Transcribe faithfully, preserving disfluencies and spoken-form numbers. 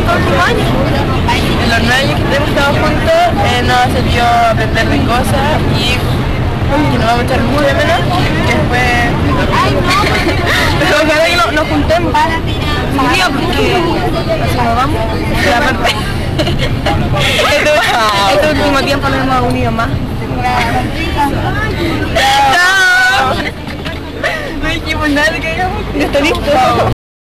estos últimos años. En los nueve años que hemos estado juntos, eh, nos ha servido aprender de cosas y que nos va a echar mucho de menos, que fue... Pero ojalá que no, nos juntemos. Sí, porque así nos vamos. Y aparte, este, este último tiempo nos hemos unido más. Chao. No dijimos nada de que hagamos. ¿Ya está listo?